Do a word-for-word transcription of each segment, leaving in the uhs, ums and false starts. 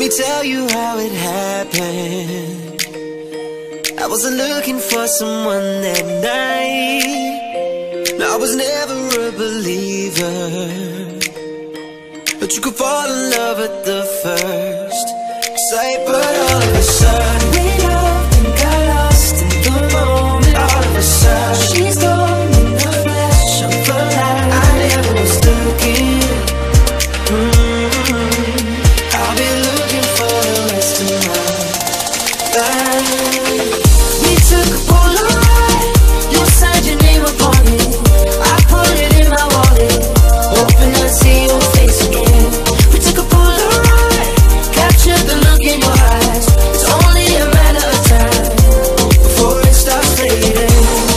me tell you how it happened. I wasn't looking for someone that night. No, I was never a believer, but you could fall in love at the first sight. But all of a sudden we loved and got lost in the moment. All of a sudden she's gone in the flash of the light. I never was looking. mm-hmm. I'll be looking for the rest of my life. We took a Polaroid, you signed your name upon it. I put it in my wallet, hoping I'd see your face again. We took a Polaroid, captured the look in your eyes. It's only a matter of time before it starts fading.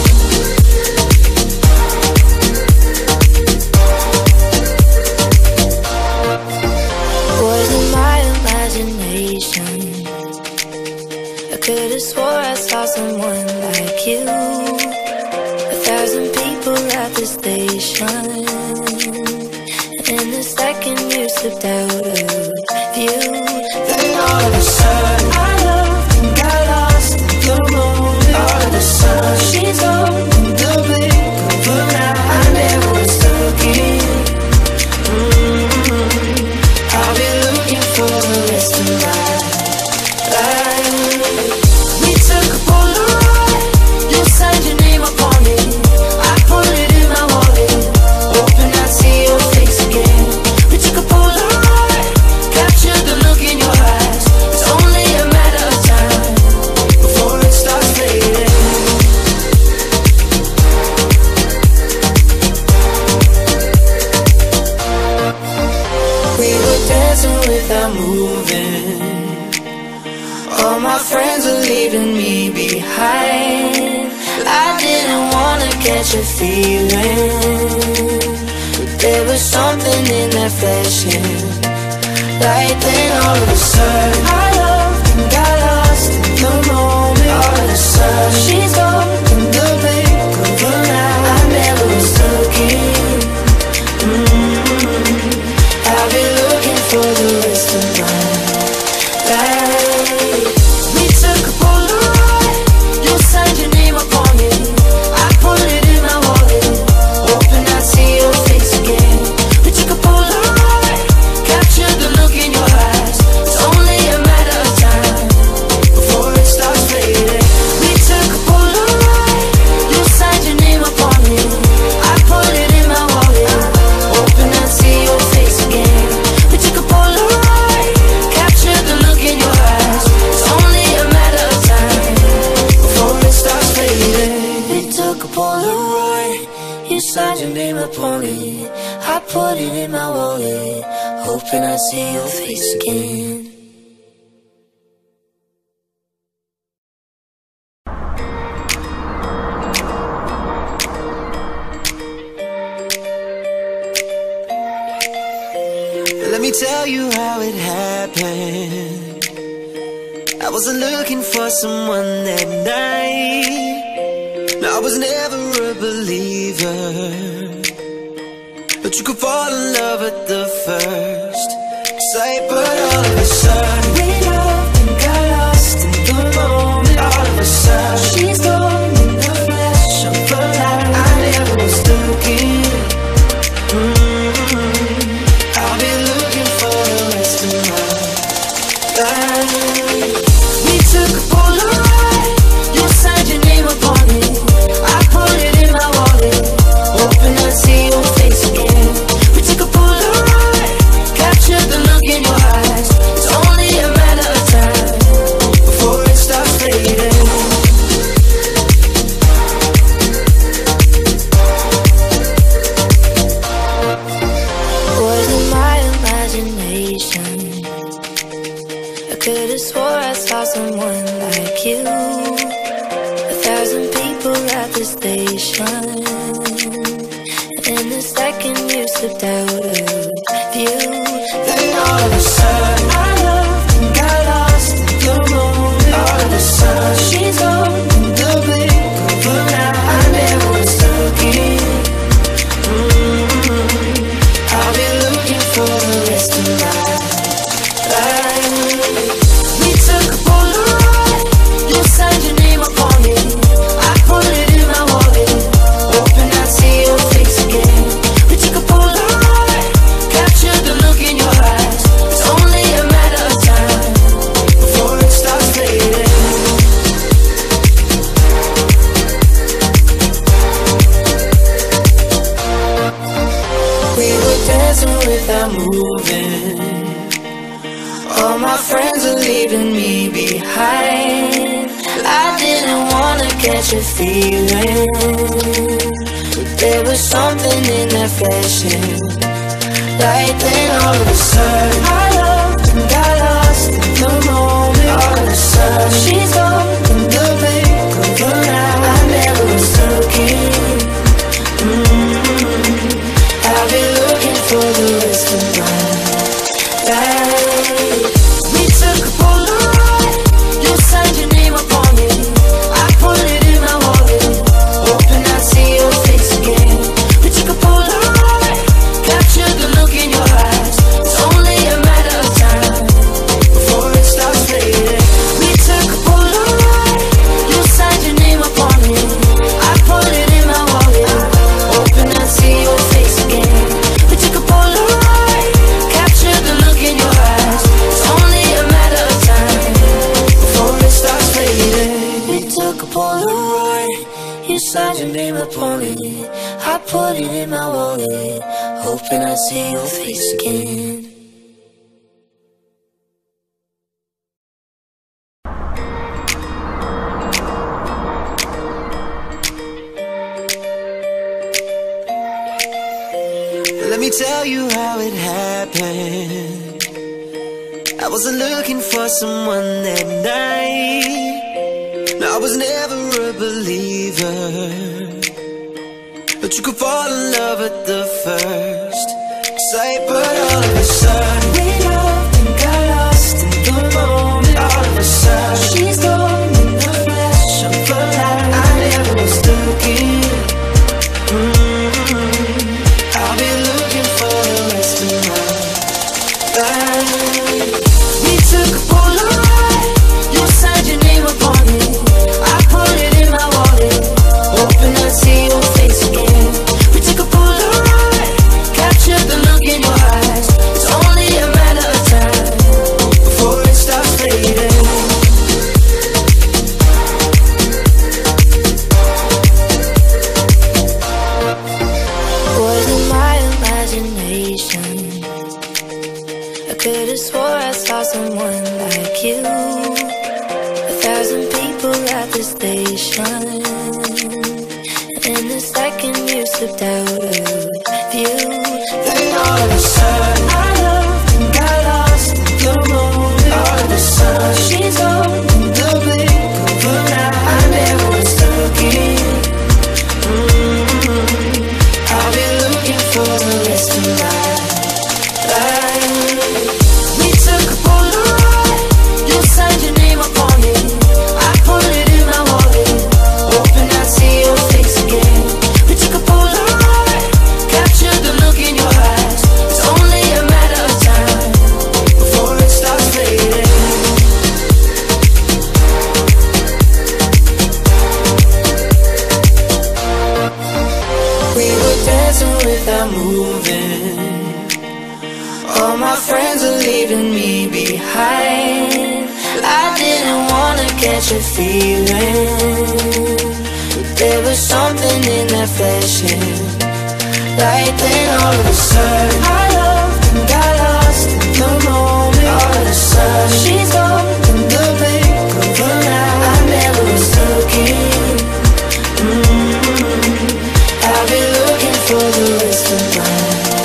Was it my imagination? I could've swore I saw someone like you. A thousand people at the station, and the second you slipped out of view, then all of a sudden I loved and got lost in the moment. All of a sudden she's gone in the blink of an eye. I never was looking. mm-hmm. I'll be looking for the rest of my life. We took a Polaroid, you signed your name upon it. I put it in my wallet, hoping I'd see your face again. We took a Polaroid, captured the look in your eyes. It's only a matter of time before it starts fading. We were dancing without moving. All my friends are leaving me behind. I didn't wanna catch a feeling, but there was something in that flashing light. Then all of a sudden I loved and got lost in the moment. All of a sudden she's gone in the blink of an eye. I never was looking. mm-hmm. I'll be looking for the rest of my life. We took a Polaroid, you signed your name upon it. I put it in my wallet, hoping I'd see your face again. We took a Polaroid, captured the look in your eyes. It's only a matter of time before it starts fading. We took a Polaroid, you signed your name upon it. I put it in my wallet, hoping I'd see your face again. We took a Polaroid, captured the look in your eyes. It's only a matter of time before it starts fading. We took a Polaroid, you signed your name upon it. I put it in my wallet, hoping I see your face again. Let me tell you how it happened. I wasn't looking for someone that night. No, I was never a believer, but you could fall in love at the first sight. But all of a sudden we loved and got lost in the moment. All of a sudden she's gone in the flash of the light. I never was looking. mm-hmm. I'll be looking for the rest of my life. We took a Polaroid, you signed your name upon it. I put it in my wallet, hoping I'd see your face again. We took a Polaroid, captured the look in your eyes. It's only a matter of time before it starts fading. Was it my imagination? I could've swore I saw someone like you. A thousand people at the station, and the second you slipped out of view, then all of a sudden I loved and got lost in the moment. All of a sudden she's gone in the blink of an eye. I never was looking. mm-hmm. I'll be looking for the rest of my life. without moving. All my friends are leaving me behind. I didn't wanna catch a feeling, but there was something in that flashing light. Then all of a sudden I loved and got lost in the moment. All of a sudden she's gone in the blink of an eye. I never was looking. mm-hmm. I've been looking for the rest of my life. We took a Polaroid, you signed your name upon it. I put it in my wallet, hoping I'd see your face again. We took a Polaroid, captured the look in your eyes. It's only a matter of time before it starts fading. We took a Polaroid, you signed your name upon it. I put it in my wallet, hoping I'd see your face again. We took a Polaroid, captured the look in your eyes. It's only a matter of time before it starts fading. We took a Polaroid, you signed your name upon it. I put it in my wallet, hoping I see your face again. Let me tell you how it happened. I wasn't looking for someone that night. No, I was never a believer, but you could fall in love at the first sight. But all of a sudden we loved and got lost in the moment. All of a sudden she's gone in the flash of a light. I never was looking. mm-hmm. I'll be looking for the rest of my life. We took a Polaroid, you signed your name upon it. I put it in my wallet, hoping I'd see your face again. We took a Polaroid, captured the look in your eyes. It's only a matter of time before it starts fading. Was it my imagination? I could've swore I saw someone like you. A thousand people at the station, and the second you slipped out of view, Then all of a sudden I loved and got lost in the moment. All of a sudden she's gone in the blink of an eye. I never was looking. mm-hmm. I'll be looking for the rest of my life. we took a Polaroid, you signed your name upon it. I put it in my wallet, hoping I'd see your face again. We took a Polaroid, captured the look in your eyes. It's only a matter of time Before it starts fading. we were dancing without moving. All my friends are leaving me behind. I didn't wanna catch a feeling, but there was something in that flashing light. Then all of a sudden I loved and got lost in the moment. All of a sudden she's gone in the blink of an eye. I never was looking. mm-hmm. I'll be looking for the rest of my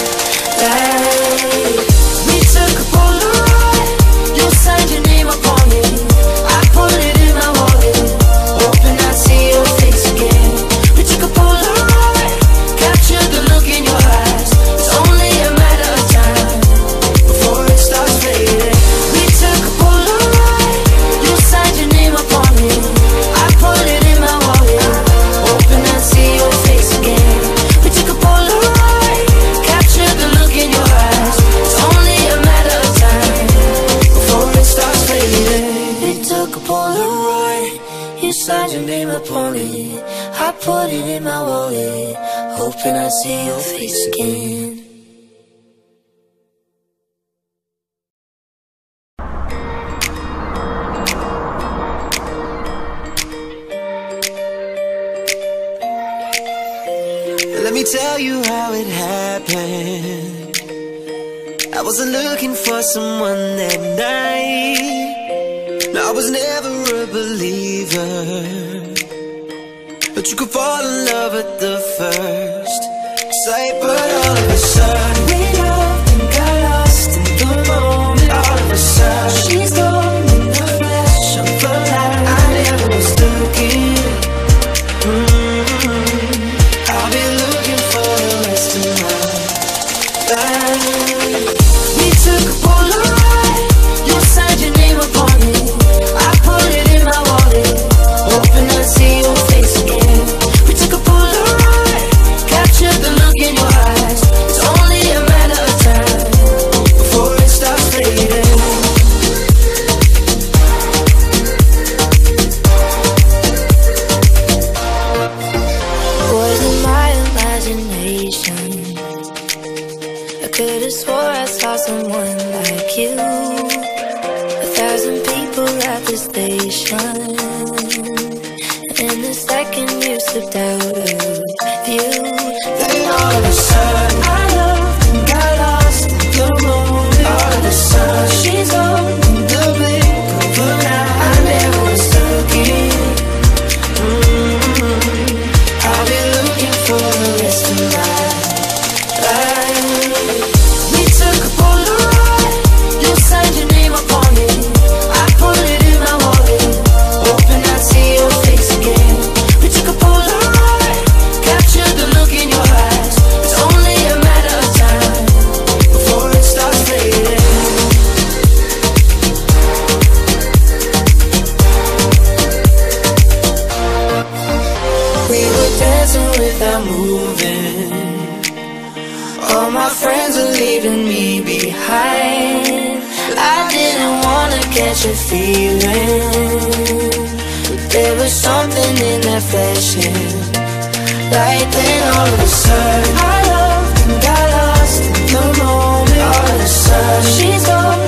life. We took a Polaroid, you signed your name upon it. I put it in my wallet, hoping I'd see your face again. We took a Polaroid, captured the look in your eyes. It's only a matter of time Before it starts fading. we took a Polaroid, you signed your name upon it. I put it in my wallet, hoping I'd see your face again. We took a Polaroid, captured the look in your eyes. It's only a matter of time Before it starts fading. we took a Polaroid, you signed your name upon it. I put it in my wallet, hoping I'd see your face again. Let me tell you how it happened. I wasn't looking for someone that night. No, I was never a believer, but you could fall in love at the first sight. But all of a sudden we loved and got lost in the moment. All of a sudden she's gone in the flash of a light. I never was looking. mm-hmm. I'll be looking for the rest of my life. We took a Polaroid, you signed your name upon it. I put it in my wallet, hoping I'd see your face again. We took a Polaroid, captured the look in your eyes. It's only a matter of time before it starts fading. Was it my imagination? I could've swore I saw someone like you. A thousand people at the station, and the second you slipped out of view, Then all of a sudden I loved and got lost in the moment. All of a sudden she's gone in the blink of an eye. I never was looking. mm-hmm. I'll be looking for the rest of my life. We took a Polaroid, you signed your name upon it. I put it in my wallet, hoping I'd see your face again. We took a Polaroid, captured the look in your eyes. It's only a matter of time before it starts fading. We were dancing without moving. All my friends are leaving me behind. I didn't wanna catch a feeling, but there was something in that flashing light. Then all of a sudden I loved and got lost in the moment. All of a sudden she's gone